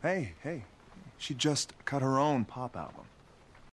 Hey, she just cut her own pop album.